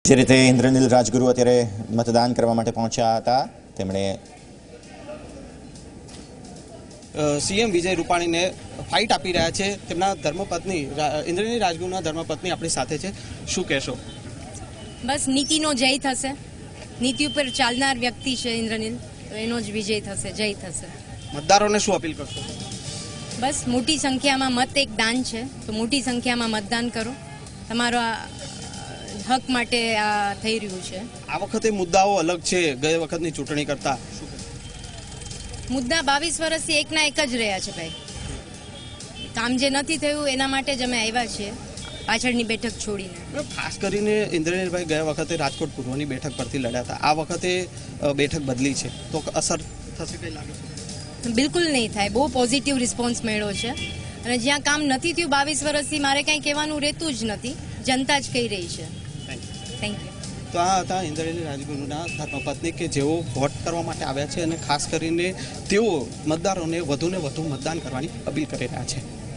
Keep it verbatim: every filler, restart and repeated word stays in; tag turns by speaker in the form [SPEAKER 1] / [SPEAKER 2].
[SPEAKER 1] જે રીતે ઇન્દ્રનીલ રાજગુરુ અત્યારે મતદાન કરવા માટે પહોંચ્યા હતા, તેમણે
[SPEAKER 2] સીએમ વિજય રૂપાણીને ફાઇટ આપી રહ્યા છે. તેમના ધર્મપત્ની ઇન્દ્રનીલ રાજગુરુના ધર્મપત્ની આપણી સાથે છે. શું કહેશો?
[SPEAKER 3] બસ નીતિનો જય થશે. નીતિ ઉપર ચાલનાર વ્યક્તિ છે ઇન્દ્રનીલ, તો એનો જ વિજય થશે, જય થશે.
[SPEAKER 2] મતદારોને શું અપીલ કરશો?
[SPEAKER 3] બસ મોટી સંખ્યામાં મત એક દાન છે, તો મોટી સંખ્યામાં મતદાન કરો. તમારો હક માટે આ થઈ રહ્યું છે.
[SPEAKER 2] આ વખતે મુદ્દાઓ અલગ છે ગઈ વખતની ચૂંટણી કરતા.
[SPEAKER 3] મુદ્દા બાવીસ વર્ષથી એકના એક જ રહ્યા છે ભાઈ. કામ જે નથી થયું એના માટે જ અમે આવ્યા છીએ, પાછળની બેઠક છોડીને.
[SPEAKER 2] ખાસ કરીને ઇન્દ્રનીલભાઈ ગયા વખતે રાજકોટ પૂર્વની બેઠક પરથી લડ્યા હતા. આ વખતે બેઠક બદલી છે, તો અસર થશે કઈ લાગે છે?
[SPEAKER 3] બિલકુલ નહીં થાય. બહુ પોઝિટિવ રિસ્પોન્સ મળ્યો છે, અને જ્યાં કામ નથી થયું બાવીસ વર્ષથી મારે કંઈ કહેવાનું રહેતું જ નથી, જનતા જ કહી રહી છે. Thank you.
[SPEAKER 2] તો આ હતા ઇન્દ્રનીલ રાજગુરુના ધર્મપત્ની કે જેઓ વોટ કરવા માટે આવ્યા છે, અને ખાસ કરીને તેઓ મતદારોને વધુને વધુ મતદાન કરવાની અપીલ કરી રહ્યા છે.